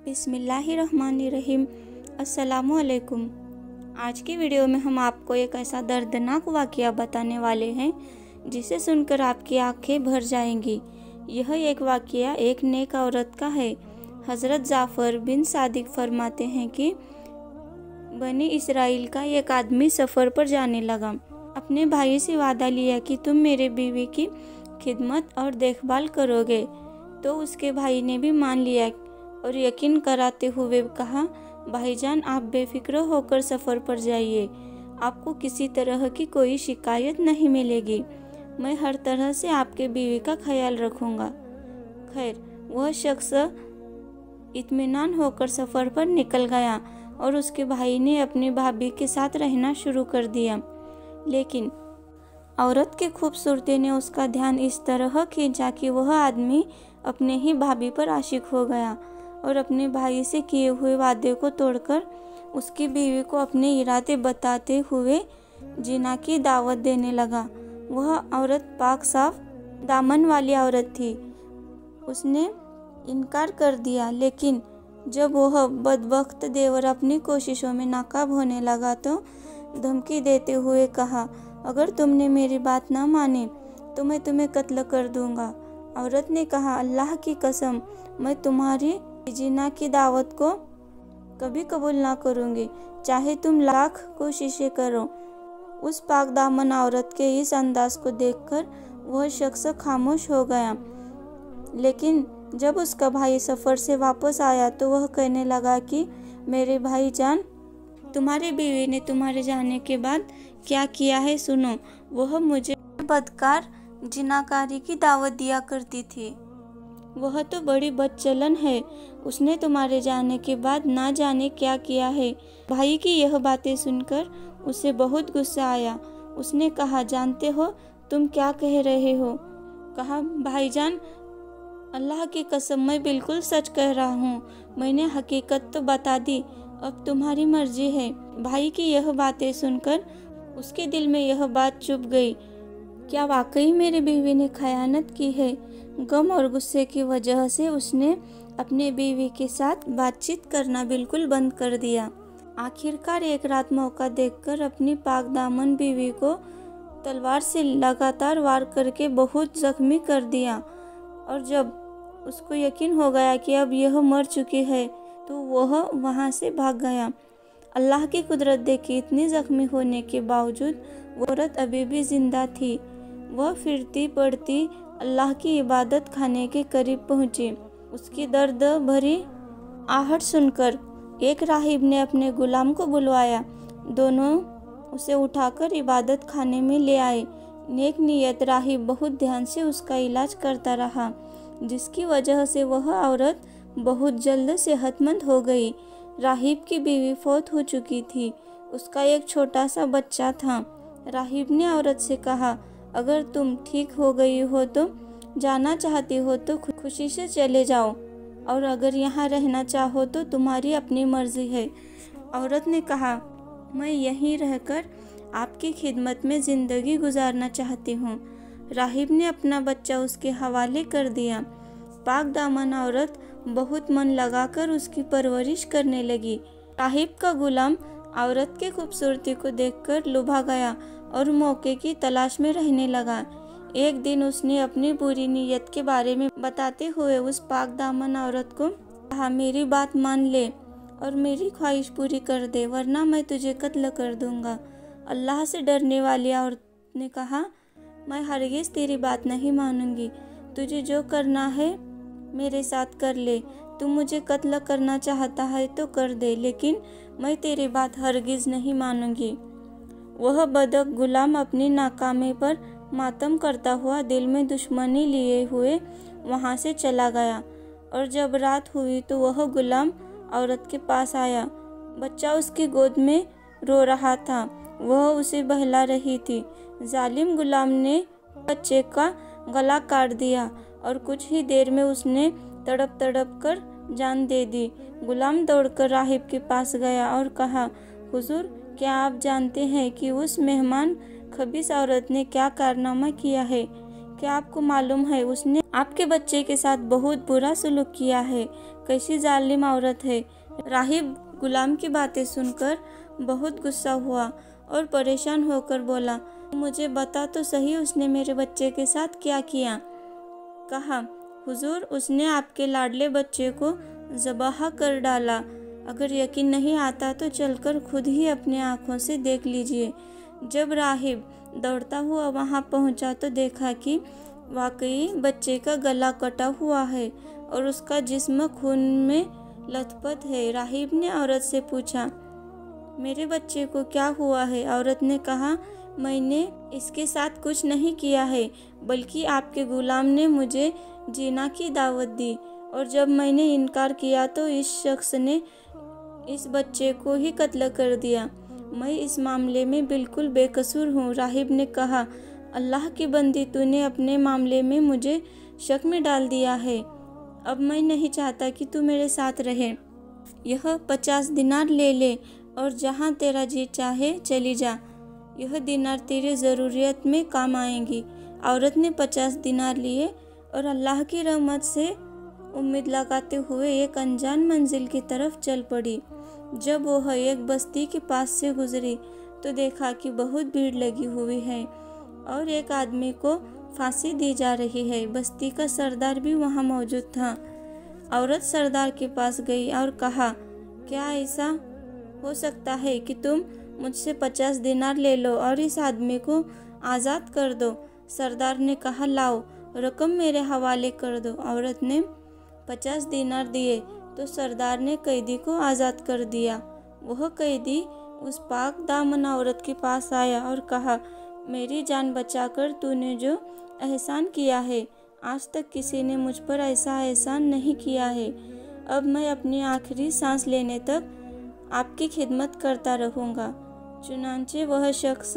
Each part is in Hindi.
बिस्मिल्लाहिर्रहमानिर्रहीम। अस्सलामुअलैकुम। आज की वीडियो में हम आपको एक ऐसा दर्दनाक वाक़या बताने वाले हैं जिसे सुनकर आपकी आंखें भर जाएंगी। यह एक वाक़या एक नेक औरत का है। हज़रत जाफ़र बिन सादिक फरमाते हैं कि बनी इसराइल का एक आदमी सफ़र पर जाने लगा। अपने भाई से वादा लिया कि तुम मेरे बीवी की खिदमत और देखभाल करोगे। तो उसके भाई ने भी मान लिया और यकीन कराते हुए कहा, भाईजान आप बेफिक्र होकर सफ़र पर जाइए, आपको किसी तरह की कोई शिकायत नहीं मिलेगी। मैं हर तरह से आपके बीवी का ख्याल रखूँगा। खैर, वह शख्स इत्मीनान होकर सफ़र पर निकल गया और उसके भाई ने अपनी भाभी के साथ रहना शुरू कर दिया। लेकिन औरत की खूबसूरती ने उसका ध्यान इस तरह खींचा कि वह आदमी अपने ही भाभी पर आशिक हो गया और अपने भाई से किए हुए वादे को तोड़कर उसकी बीवी को अपने इरादे बताते हुए जिना की दावत देने लगा। वह औरत पाक साफ दामन वाली औरत थी। उसने इनकार कर दिया, लेकिन जब वह बदबख्त देवर अपनी कोशिशों में नाकाम होने लगा तो धमकी देते हुए कहा, अगर तुमने मेरी बात ना मानी तो मैं तुम्हें कत्ल कर दूंगा। औरत ने कहा, अल्लाह की कसम, मैं तुम्हारी जिना की दावत को कभी कबूल ना करूंगी, चाहे तुम लाख कोशिशें करो। उस पाक दामन औरत के इस अंदाज को देखकर वह शख्स खामोश हो गया। लेकिन जब उसका भाई सफ़र से वापस आया तो वह कहने लगा कि मेरे भाईजान, तुम्हारी बीवी ने तुम्हारे जाने के बाद क्या किया है सुनो। वह मुझे बदकार जिनाकारी की दावत दिया करती थी। वह तो बड़ी बदचलन है। उसने तुम्हारे जाने के बाद ना जाने क्या किया है। भाई की यह बातें सुनकर उसे बहुत गुस्सा आया। उसने कहा, जानते हो तुम क्या कह रहे हो? कहा, भाईजान अल्लाह की कसम, मैं बिल्कुल सच कह रहा हूँ। मैंने हकीकत तो बता दी, अब तुम्हारी मर्जी है। भाई की यह बातें सुनकर उसके दिल में यह बात चुभ गई। क्या वाकई मेरी बीवी ने खयानत की है? गम और गुस्से की वजह से उसने अपने बीवी के साथ बातचीत करना बिल्कुल बंद कर दिया। आखिरकार एक रात मौका देखकर अपनी पाक दामन बीवी को तलवार से लगातार वार करके बहुत जख्मी कर दिया और जब उसको यकीन हो गया कि अब यह मर चुकी है तो वह वहां से भाग गया। अल्लाह की कुदरत देखी, इतनी जख्मी होने के बावजूद वो औरत अभी भी जिंदा थी। वह फिरती पड़ती अल्लाह की इबादत खाने के करीब पहुंची। उसकी दर्द भरी आहट सुनकर एक राहिब ने अपने गुलाम को बुलवाया। दोनों उसे उठाकर इबादत खाने में ले आए। नेक नियत राहिब बहुत ध्यान से उसका इलाज करता रहा, जिसकी वजह से वह औरत बहुत जल्द सेहतमंद हो गई। राहिब की बीवी फौत हो चुकी थी। उसका एक छोटा सा बच्चा था। राहिब ने औरत से कहा, अगर तुम ठीक हो गई हो तो जाना चाहती हो तो खुशी से चले जाओ, और अगर यहाँ रहना चाहो तो तुम्हारी अपनी मर्जी है। औरत ने कहा, मैं यहीं रहकर आपकी खिदमत में ज़िंदगी गुजारना चाहती हूँ। राहिब ने अपना बच्चा उसके हवाले कर दिया। पाक दामन औरत बहुत मन लगाकर उसकी परवरिश करने लगी। राहिब का गुलाम औरत की खूबसूरती को देखकर लुभा गया और मौके की तलाश में रहने लगा। एक दिन उसने अपनी बुरी नीयत के बारे में बताते हुए उस पाक दामन औरत को कहा, मेरी बात मान ले और मेरी ख्वाहिश पूरी कर दे, वरना मैं तुझे कत्ल कर दूंगा। अल्लाह से डरने वाली औरत ने कहा, मैं हरगिज़ तेरी बात नहीं मानूंगी। तुझे जो करना है मेरे साथ कर ले। तू मुझे कत्ल करना चाहता है तो कर दे, लेकिन मैं तेरी बात हरगिज़ नहीं मानूंगी। वह बदक गुलाम अपनी नाकामी पर मातम करता हुआ दिल में दुश्मनी लिए हुए वहां से चला गया और जब रात हुई तो वह गुलाम औरत के पास आया। बच्चा उसकी गोद में रो रहा था। वह उसे बहला रही थी। जालिम गुलाम ने बच्चे का गला काट दिया और कुछ ही देर में उसने तड़प तड़प कर जान दे दी। गुलाम दौड़कर राहिब के पास गया और कहा, हुजूर, क्या आप जानते हैं कि उस मेहमान खबीस औरत ने क्या कारनामा किया है? क्या आपको मालूम है उसने आपके बच्चे के साथ बहुत बुरा सलूक किया है, कैसी जालिम औरत है। राहिब गुलाम की बातें सुनकर बहुत गुस्सा हुआ और परेशान होकर बोला, मुझे बता तो सही उसने मेरे बच्चे के साथ क्या किया। कहा, हुजूर उसने आपके लाडले बच्चे को ज़बाह कर डाला। अगर यकीन नहीं आता तो चलकर खुद ही अपनी आँखों से देख लीजिए। जब राहिब दौड़ता हुआ वहां पहुंचा तो देखा कि वाकई बच्चे का गला कटा हुआ है और उसका जिस्म खून में लथपथ है। राहिब ने औरत से पूछा, मेरे बच्चे को क्या हुआ है? औरत ने कहा, मैंने इसके साथ कुछ नहीं किया है, बल्कि आपके गुलाम ने मुझे जीना की दावत दी और जब मैंने इनकार किया तो इस शख्स ने इस बच्चे को ही कत्ल कर दिया। मैं इस मामले में बिल्कुल बेकसूर हूँ। राहिब ने कहा, अल्लाह की बंदी, तूने अपने मामले में मुझे शक में डाल दिया है। अब मैं नहीं चाहता कि तू मेरे साथ रहे। यह 50 दिनार ले ले और जहाँ तेरा जी चाहे चली जा। यह दिनार तेरी ज़रूरियत में काम आएंगी। औरत ने 50 दिनार लिए और अल्लाह की रहमत से उम्मीद लगाते हुए एक अनजान मंजिल की तरफ चल पड़ी। जब वह एक बस्ती के पास से गुजरी तो देखा कि बहुत भीड़ लगी हुई है और एक आदमी को फांसी दी जा रही है। बस्ती का सरदार भी वहां मौजूद था। औरत सरदार के पास गई और कहा, क्या ऐसा हो सकता है कि तुम मुझसे 50 दिनार ले लो और इस आदमी को आज़ाद कर दो। सरदार ने कहा, लाओ रकम मेरे हवाले कर दो। औरत ने 50 दिनार दिए तो सरदार ने कैदी को आज़ाद कर दिया। वह कैदी उस पाक दामन औरत के पास आया और कहा, मेरी जान बचाकर तूने जो एहसान किया है, आज तक किसी ने मुझ पर ऐसा एहसान नहीं किया है। अब मैं अपनी आखिरी सांस लेने तक आपकी खिदमत करता रहूँगा। चुनांचे वह शख्स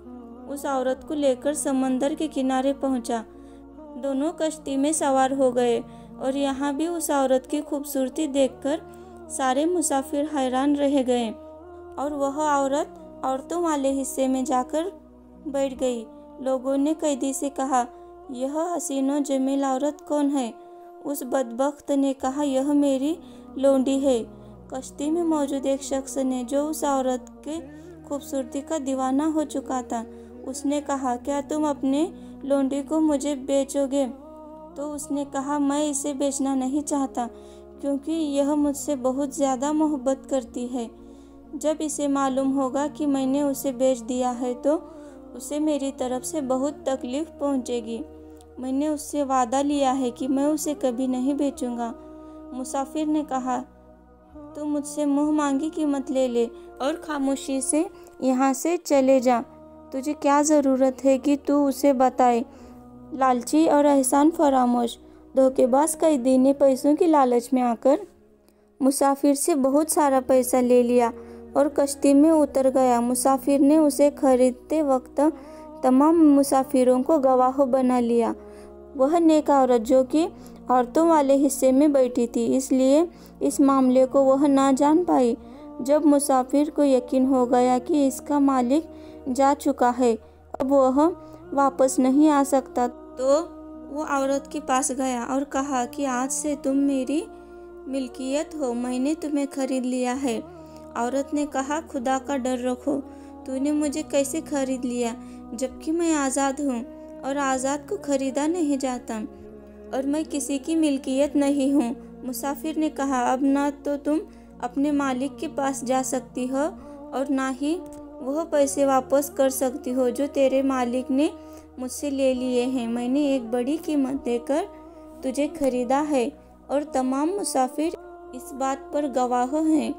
उस औरत को लेकर समंदर के किनारे पहुँचा। दोनों कश्ती में सवार हो गए और यहाँ भी उस औरत की खूबसूरती देखकर सारे मुसाफिर हैरान रह गए और वह औरत औरतों वाले हिस्से में जाकर बैठ गई। लोगों ने कैदी से कहा, यह हसीनो जमील औरत कौन है? उस बदबख्त ने कहा, यह मेरी लोंडी है। कश्ती में मौजूद एक शख्स ने, जो उस औरत के खूबसूरती का दीवाना हो चुका था, उसने कहा, क्या तुम अपने लोंडी को मुझे बेचोगे? तो उसने कहा, मैं इसे बेचना नहीं चाहता क्योंकि यह मुझसे बहुत ज़्यादा मोहब्बत करती है। जब इसे मालूम होगा कि मैंने उसे बेच दिया है तो उसे मेरी तरफ से बहुत तकलीफ पहुंचेगी। मैंने उससे वादा लिया है कि मैं उसे कभी नहीं बेचूंगा। मुसाफिर ने कहा, तू मुझसे मुँह मांगी कीमत ले ले और खामोशी से यहाँ से चले जा। तुझे क्या ज़रूरत है कि तू उसे बताए? लालची और एहसान फरामोश धोखेबाज कैदी ने पैसों की लालच में आकर मुसाफिर से बहुत सारा पैसा ले लिया और कश्ती में उतर गया। मुसाफिर ने उसे खरीदते वक्त तमाम मुसाफिरों को गवाह बना लिया। वह नेक औरत जो कि औरतों वाले हिस्से में बैठी थी, इसलिए इस मामले को वह ना जान पाई। जब मुसाफिर को यकीन हो गया कि इसका मालिक जा चुका है, अब वह वापस नहीं आ सकता, तो वो औरत के पास गया और कहा कि आज से तुम मेरी मिल्कियत हो, मैंने तुम्हें खरीद लिया है। औरत ने कहा, खुदा का डर रखो, तूने मुझे कैसे खरीद लिया जबकि मैं आज़ाद हूँ और आज़ाद को खरीदा नहीं जाता और मैं किसी की मिल्कियत नहीं हूँ। मुसाफिर ने कहा, अब ना तो तुम अपने मालिक के पास जा सकती हो और ना ही वह पैसे वापस कर सकती हो जो तेरे मालिक ने मुझसे ले लिए हैं। मैंने एक बड़ी कीमत देकर तुझे खरीदा है और तमाम मुसाफिर इस बात पर गवाह हैं।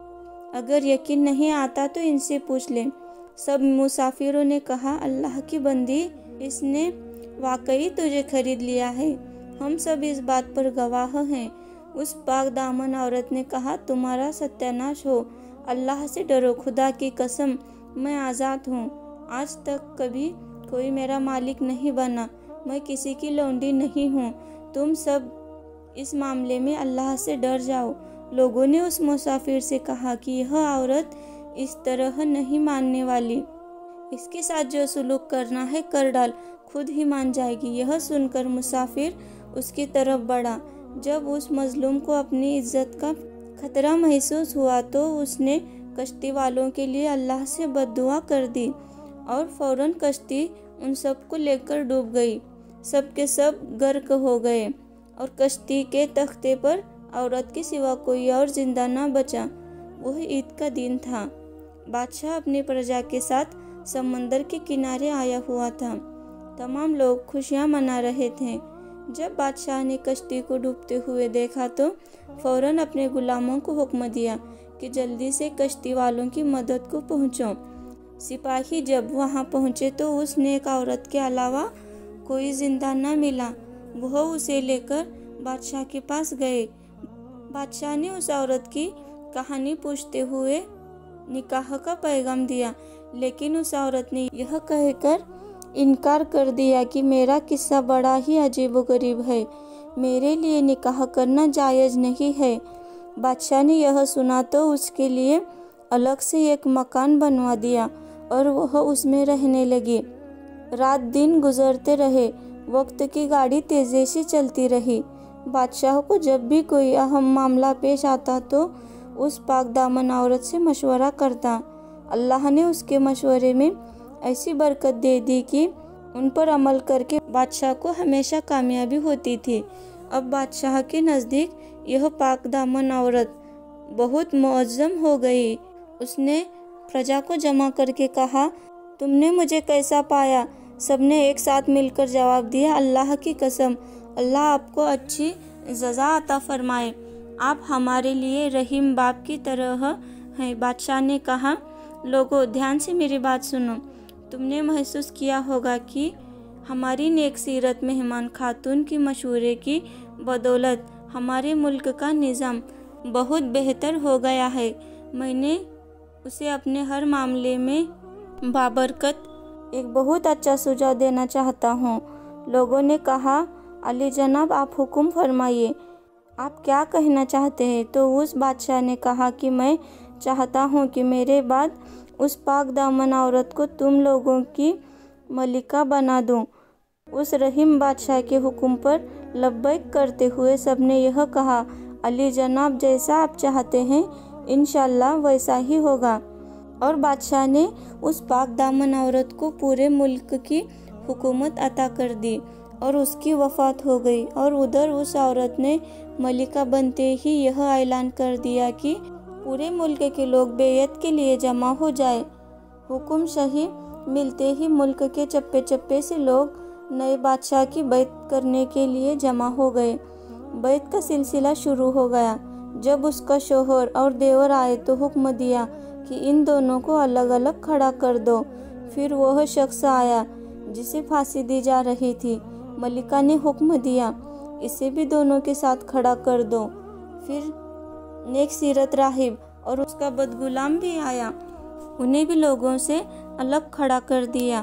अगर यकीन नहीं आता तो इनसे पूछ ले। सब मुसाफिरों ने कहा, अल्लाह की बंदी, इसने वाकई तुझे खरीद लिया है, हम सब इस बात पर गवाह हैं। उस पाक दामन औरत ने कहा, तुम्हारा सत्यानाश हो, अल्लाह से डरो, खुदा की कसम मैं आज़ाद हूँ। आज तक कभी कोई मेरा मालिक नहीं बना, मैं किसी की लौंडी नहीं हूँ। तुम सब इस मामले में अल्लाह से डर जाओ। लोगों ने उस मुसाफिर से कहा कि यह औरत इस तरह नहीं मानने वाली, इसके साथ जो सुलूक करना है कर डाल। खुद ही मान जाएगी। यह सुनकर मुसाफिर उसकी तरफ बढ़ा। जब उस मजलूम को अपनी इज्जत का खतरा महसूस हुआ तो उसने कश्ती वालों के लिए अल्लाह से बद्दुआ कर दी और फौरन कश्ती उन सबको लेकर डूब गई। सब के सब गर्क हो गए और कश्ती के तख्ते पर औरत के सिवा कोई और जिंदा न बचा। वह ईद का दिन था। बादशाह अपनी प्रजा के साथ समंदर के किनारे आया हुआ था। तमाम लोग खुशियां मना रहे थे। जब बादशाह ने कश्ती को डूबते हुए देखा तो फौरन अपने गुलामों को हुक्म दिया कि जल्दी से कश्ती वालों की मदद को पहुंचो। सिपाही जब वहां पहुंचे तो उस नेक औरत के अलावा कोई जिंदा न मिला। वह उसे लेकर बादशाह के पास गए। बादशाह ने उस औरत की कहानी पूछते हुए निकाह का पैगाम दिया, लेकिन उस औरत ने यह कहकर इनकार कर दिया कि मेरा किस्सा बड़ा ही अजीबोगरीब है, मेरे लिए निकाह करना जायज़ नहीं है। बादशाह ने यह सुना तो उसके लिए अलग से एक मकान बनवा दिया और वह उसमें रहने लगी। रात दिन गुजरते रहे। वक्त की गाड़ी तेजी से चलती रही। बादशाह को जब भी कोई अहम मामला पेश आता तो उस पाक दामन औरत से मशवरा करता। अल्लाह ने उसके मशवरे में ऐसी बरकत दे दी कि उन पर अमल करके बादशाह को हमेशा कामयाबी होती थी। अब बादशाह के नज़दीक यह पाक दामन औरत बहुत मुअज़्ज़म हो गई। उसने प्रजा को जमा करके कहा, तुमने मुझे कैसा पाया? सबने एक साथ मिलकर जवाब दिया, अल्लाह की कसम, अल्लाह आपको अच्छी सज़ा अता फरमाए। आप हमारे लिए रहीम बाप की तरह हैं। बादशाह ने कहा, लोगों ध्यान से मेरी बात सुनो। तुमने महसूस किया होगा कि हमारी नेक सीरत मेहमान खातून की मशवरे की बदौलत हमारे मुल्क का निज़ाम बहुत बेहतर हो गया है। मैंने उसे अपने हर मामले में बाबरकत एक बहुत अच्छा सुझाव देना चाहता हूँ। लोगों ने कहा, अली जनाब आप हुक्म फरमाइए, आप क्या कहना चाहते हैं? तो उस बादशाह ने कहा कि मैं चाहता हूँ कि मेरे बाद उस पाक दामन औरत को तुम लोगों की मलिका बना दूँ। उस रहीम बादशाह के हुक्म पर लब्बैक करते हुए सबने यह कहा, अली जनाब जैसा आप चाहते हैं इंशाअल्लाह वैसा ही होगा। और बादशाह ने उस पाक दामन औरत को पूरे मुल्क की हुकूमत अता कर दी और उसकी वफ़ात हो गई। और उधर उस औरत ने मलिका बनते ही यह ऐलान कर दिया कि पूरे मुल्क के लोग बेयत के लिए जमा हो जाए। हुक्म सही मिलते ही मुल्क के चप्पे चप्पे से लोग नए बादशाह की बैत करने के लिए जमा हो गए। बैत का सिलसिला शुरू हो गया। जब उसका शोहर और देवर आए तो हुक्म दिया कि इन दोनों को अलग अलग खड़ा कर दो। फिर वह शख्स आया जिसे फांसी दी जा रही थी। मलिका ने हुक्म दिया, इसे भी दोनों के साथ खड़ा कर दो। फिर नेक सीरत राहिब और उसका बदगुलाम भी आया, उन्हें भी लोगों से अलग खड़ा कर दिया।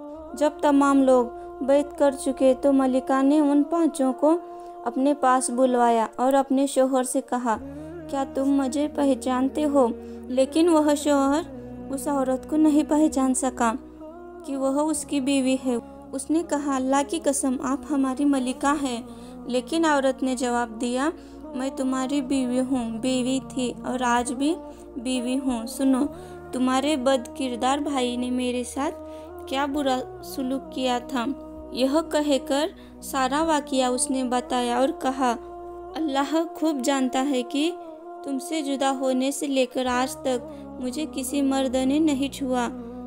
जब तमाम लोग बैत कर चुके तो मलिका ने उन पांचों को अपने पास बुलवाया और अपने शोहर से कहा, क्या तुम मुझे पहचानते हो? लेकिन वह शोहर उस औरत को नहीं पहचान सका कि वह उसकी बीवी है। उसने कहा, अल्लाह की कसम आप हमारी मलिका है। लेकिन औरत ने जवाब दिया, मैं तुम्हारी बीवी हूँ, बीवी थी और आज भी बीवी हूँ। सुनो, तुम्हारे बद किरदार भाई ने मेरे साथ क्या बुरा सुलूक किया था। यह कहकर सारा वाक़या उसने बताया और कहा, अल्लाह खूब जानता है कि तुमसे जुदा होने से लेकर आज तक मुझे किसी मर्द ने नहीं छुआ।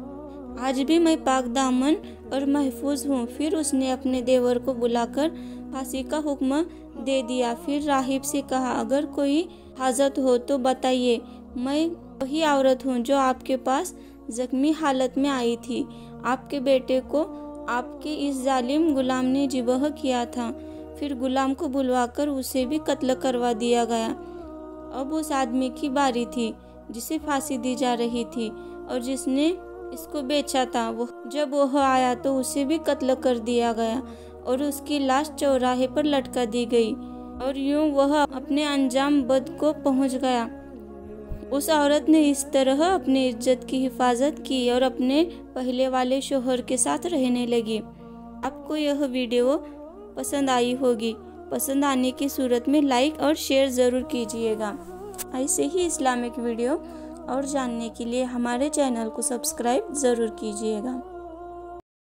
आज भी मैं पाक दामन और महफूज हूँ। फिर उसने अपने देवर को बुलाकर फांसी का हुक्म दे दिया। फिर राहिब से कहा, अगर कोई हाजत हो तो बताइए, मैं वही औरत हूँ जो आपके पास जख्मी हालत में आई थी। आपके बेटे को आपके इस जालिम गुलाम ने जिबह किया था। फिर गुलाम को बुलवाकर उसे भी कत्ल करवा दिया गया। अब उस आदमी की बारी थी जिसे फांसी दी जा रही थी और जिसने इसको बेचा था। जब वह आया तो उसे भी कत्ल कर दिया गया और उसकी लाश चौराहे पर लटका दी गई। और यूं वह अपने अंजाम बद को पहुंच गया। उस औरत ने इस तरह अपनी इज्जत की हिफाजत की और अपने पहले वाले शोहर के साथ रहने लगी। आपको यह वीडियो पसंद आई होगी। पसंद आने की सूरत में लाइक और शेयर ज़रूर कीजिएगा। ऐसे ही इस्लामिक वीडियो और जानने के लिए हमारे चैनल को सब्सक्राइब ज़रूर कीजिएगा।